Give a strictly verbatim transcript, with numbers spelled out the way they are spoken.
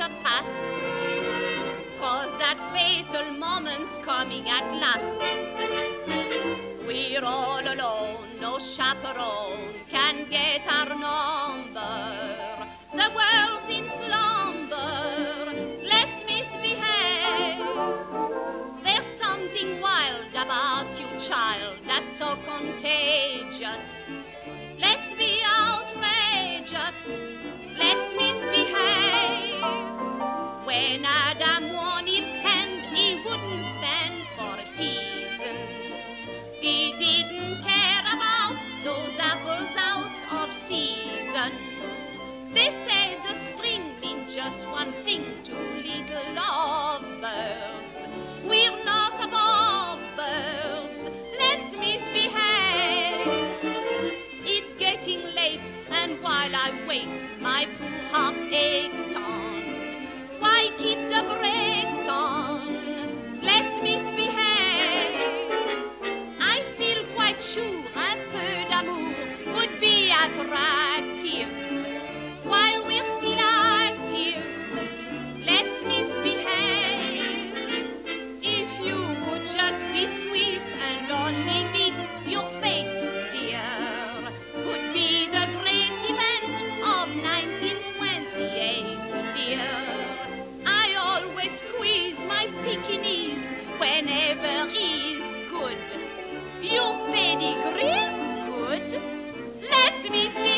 future past, 'cause that fatal moment's coming at last. We're all alone, no chaperone can get our number. The world's in slumber, let's misbehave. There's something wild about you, child, that's so contagious. Let's be outrageous, let's misbehave. When Adam won his hand, he wouldn't stand for teasing. He didn't care about those apples out of season. They say the spring means just one thing to little lovebirds. We're not above birds, let's misbehave. It's getting late, and while I wait, my poor heart aches on. Why keep the brakes on? Let's misbehave. I feel quite sure un peu d'amour would be attractive. While we're still active, let's misbehave. If you would just be sweet and only meet your fate, dear, would be the great event of nineteen twenty-eight, dear. I always squeeze my Pekingese whenever he's good. Your pedigree's good. Let me feel